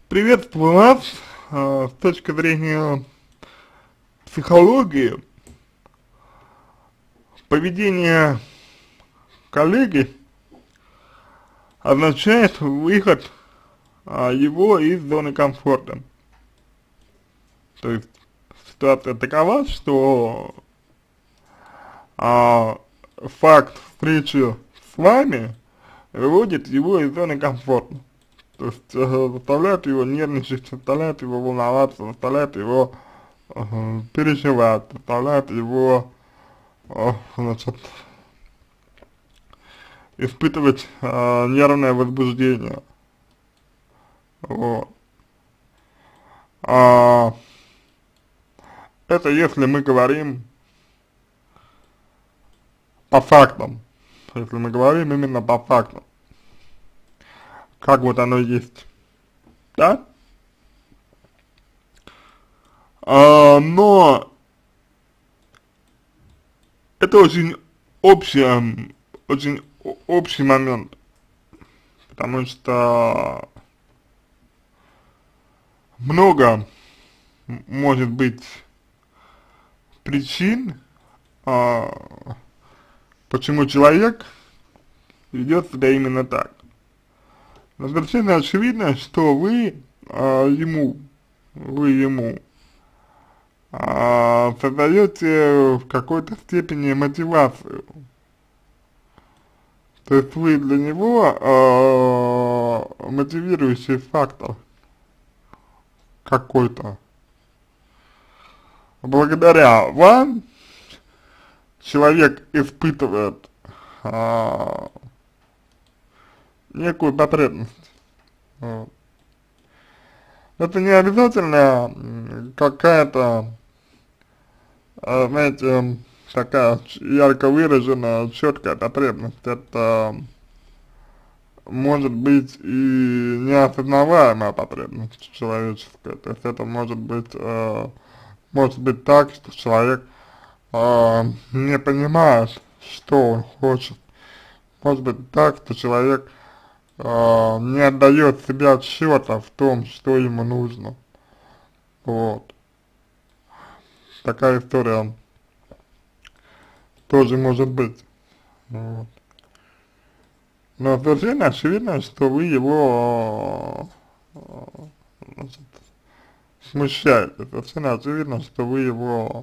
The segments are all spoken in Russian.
Приветствую вас. С точки зрения психологии, поведение коллеги означает выход его из зоны комфорта. То есть ситуация такова, что а, факт встречи с вами выводит его из зоны комфорта. То есть заставляет его нервничать, заставляет его волноваться, заставляет его переживать, заставляет его, значит, испытывать нервное возбуждение. Вот. А, это если мы говорим по фактам, если мы говорим именно по фактам, как вот оно есть, да? Но это очень общий момент, потому что много может быть причин, почему человек ведет себя именно так. Но совершенно очевидно, что вы ему создаете в какой-то степени мотивацию. То есть вы для него мотивирующий фактор какой-то. Благодаря вам человек испытывает некую потребность. Вот. Это не обязательно какая-то, знаете, такая ярко выраженная, четкая потребность. Это может быть и неосознаваемая потребность человеческая. То есть это может быть так, что человек не понимает, что он хочет. Может быть так, что человек не отдает себе отсчета в том, что ему нужно. Вот. Такая история тоже может быть. Вот. Но совершенно очевидно, что вы его значит, смущаете. Совершенно очевидно, что вы его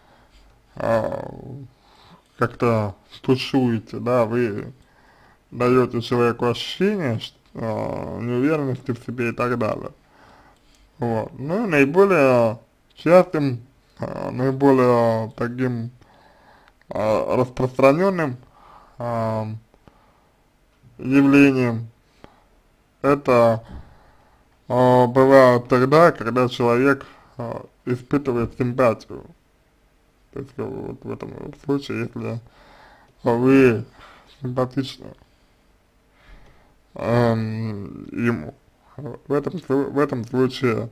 как-то тушуете, да, вы даете человеку ощущение неуверенности в себе и так далее. Вот. Ну и наиболее частым, наиболее таким распространенным явлением это бывает тогда, когда человек испытывает симпатию. То есть вот в этом случае, если вы симпатичны ему, в этом случае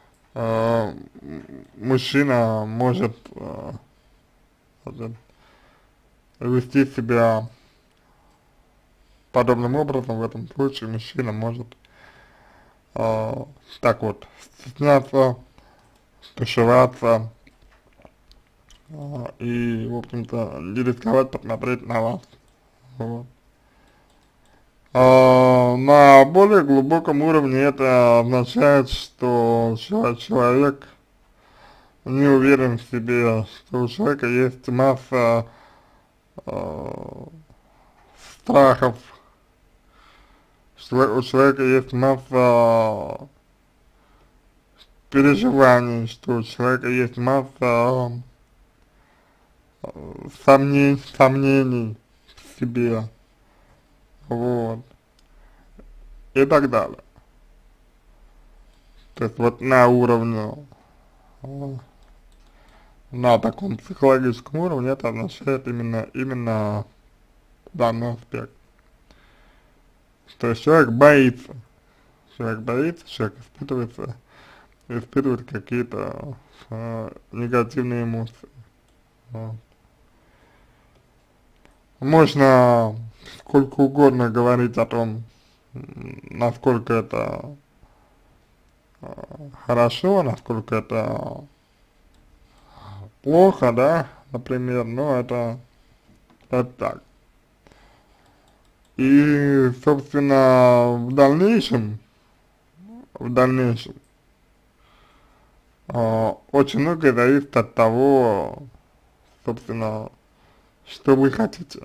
мужчина может вести себя подобным образом. В этом случае мужчина может так вот стесняться, тушеваться и, в общем-то, не рисковать посмотреть на вас. Вот. На более глубоком уровне это означает, что человек не уверен в себе, что у человека есть масса страхов, что у человека есть масса переживаний, что у человека есть масса сомнений в себе, вот, и так далее. То есть вот на уровне, на таком психологическом уровне это означает именно данный аспект. То есть человек боится, человек испытывает какие-то негативные эмоции. Вот. Можно сколько угодно говорить о том, насколько это хорошо, насколько это плохо, да, например, но это так. И, собственно, в дальнейшем, очень многое зависит от того, собственно, что вы хотите.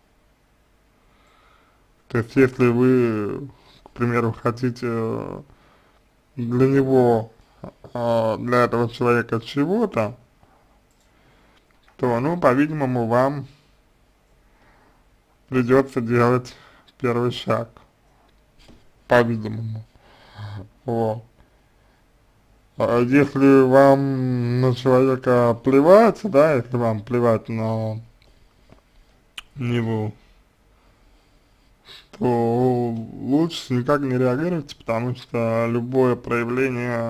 То есть, если вы, к примеру, хотите для него, для этого человека чего-то, то, ну, по-видимому, вам придется делать первый шаг, по-видимому. Вот. А если вам на человека плевать, да, если вам плевать на него, то лучше никак не реагируйте, потому что любое проявление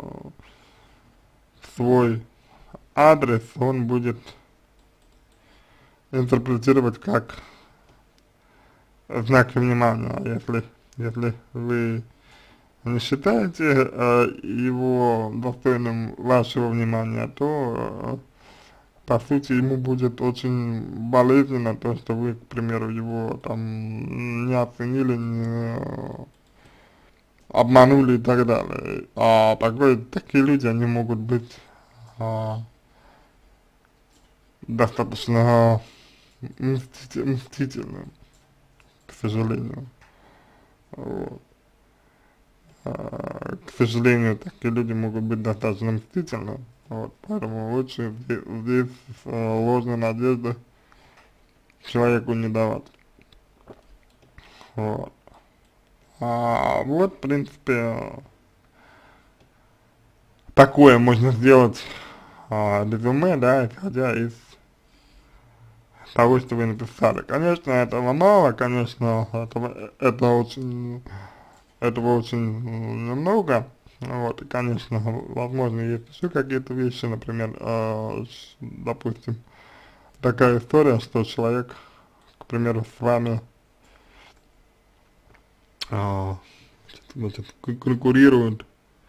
в свой адрес он будет интерпретировать как знаки внимания. А если вы не считаете его достойным вашего внимания, то по сути ему будет очень болезненно то, что вы, к примеру, его там не оценили, не обманули и так далее. Такие люди, они могут быть а, достаточно мстительны, к сожалению. Вот. К сожалению, такие люди могут быть достаточно мстительны. Вот, поэтому лучше здесь ложной надежды человеку не давать. Вот. Вот, в принципе, такое можно сделать резюме, да, исходя из того, что вы написали. Конечно, этого мало, конечно, этого очень немного. Вот, и, конечно, возможно, есть еще какие-то вещи, например, допустим, такая история, что человек, к примеру, с вами значит, конкурирует,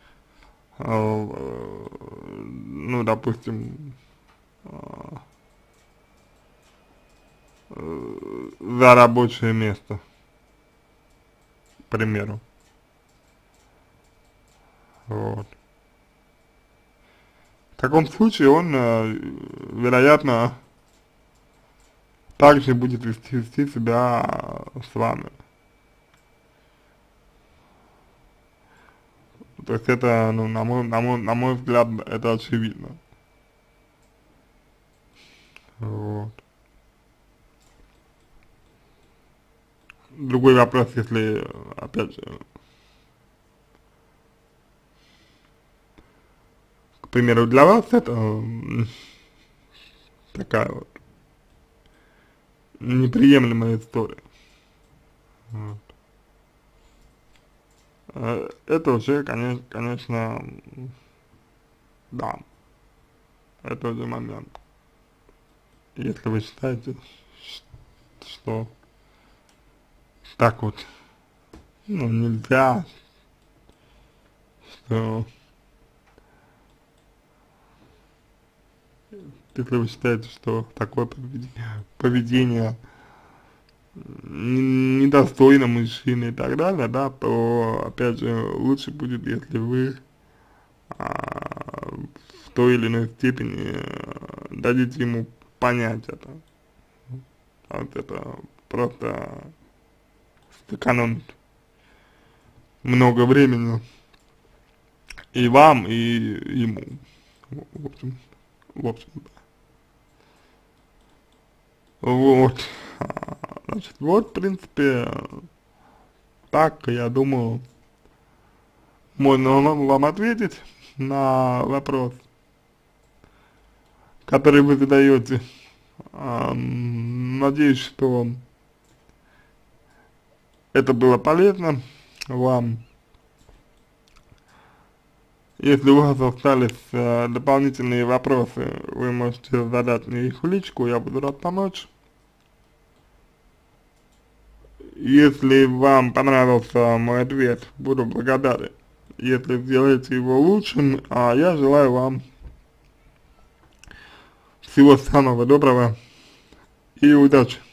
ну, допустим, за рабочее место, к примеру. Вот. В таком случае он, вероятно, также будет вести себя с вами. То есть это, ну, на мой взгляд, это очевидно. Вот. Другой вопрос, если, опять же, к примеру, для вас это такая вот неприемлемая история. Вот. Это уже, конечно, да, это уже момент. Если вы считаете, что так вот, ну, нельзя, что если вы считаете, что такое поведение недостойно мужчины и так далее, да, то, опять же, лучше будет, если вы в той или иной степени дадите ему понять это. Вот это просто сэкономит много времени и вам, и ему. В общем, да. Вот. Значит, вот, в принципе, так, я думаю, можно вам ответить на вопрос, который вы задаете. Надеюсь, что это было полезно вам. Если у вас остались дополнительные вопросы, вы можете задать мне их в личку, я буду рад помочь. Если вам понравился мой ответ, буду благодарен, если сделаете его лучшим, а я желаю вам всего самого доброго и удачи.